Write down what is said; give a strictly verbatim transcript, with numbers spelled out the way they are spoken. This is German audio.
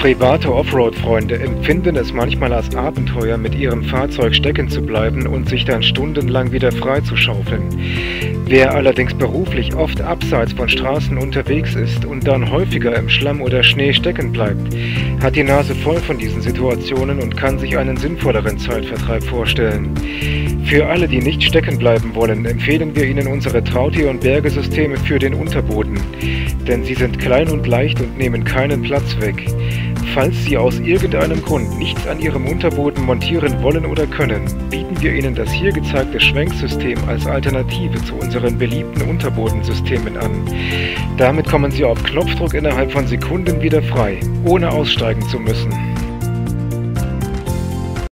Private Offroad-Freunde empfinden es manchmal als Abenteuer, mit ihrem Fahrzeug stecken zu bleiben und sich dann stundenlang wieder freizuschaufeln. Wer allerdings beruflich oft abseits von Straßen unterwegs ist und dann häufiger im Schlamm oder Schnee stecken bleibt, hat die Nase voll von diesen Situationen und kann sich einen sinnvolleren Zeitvertreib vorstellen. Für alle, die nicht stecken bleiben wollen, empfehlen wir Ihnen unsere Trautier- und Bergesysteme für den Unterboden, denn sie sind klein und leicht und nehmen keinen Platz weg. Falls Sie aus irgendeinem Grund nichts an Ihrem Unterboden montieren wollen oder können, bieten wir Ihnen das hier gezeigte Schwenksystem als Alternative zu unseren beliebten Unterbodensystemen an. Damit kommen Sie auf Knopfdruck innerhalb von Sekunden wieder frei, ohne aussteigen zu müssen.